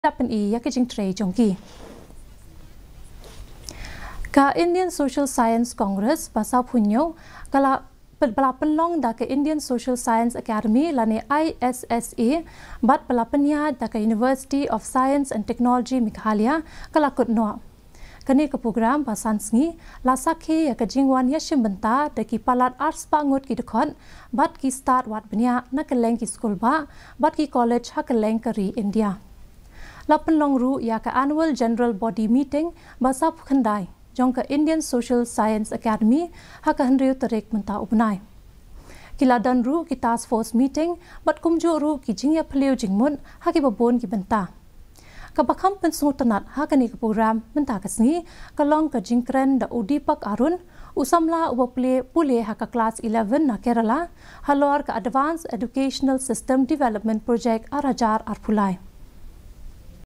Dapat ia kejing tray jongki. Ka Indian Social Science Congress pasal punyo kala pelapelong da ke Indian Social Science Academy lani ISSA bat pelapenya da ke University of Science and Technology Meghalaya kala kutno. Kani ke program pasan sengi lasakhe ya kejingwan ya shimbenta da ki palat arts pangut ki dekon bat ki start wat benya na keleng ki school ba bat ki college ha keleng kari India. Lapan long ru ya ke annual general body meeting basa pukandai jong ke Indian Social Science Academy ha ke hendriu terik menta upnai. Kila dan ru ki task force meeting bat kumju ru ki jingya peliu jingmun ha ki babon ki benta. Kabakam pensungut tenat ha ke ni ke program menta kesni kalong ke jingkren da Udipak Arun usamla ubapule pule ha ke class 11 na Kerala halor ke Advanced Educational System Development Project arajar arpulai.